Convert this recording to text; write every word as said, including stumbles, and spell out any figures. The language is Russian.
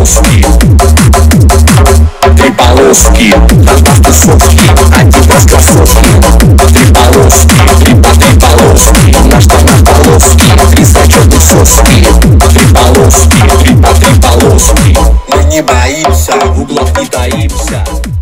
Poloski. Три полоски, наш тусовки, один из кроссовки. Три полоски, три по три полоски, наш наш полоски, три зачетных соски. Три полоски, три по три полоски. Мы не боимся, в углах не таимся.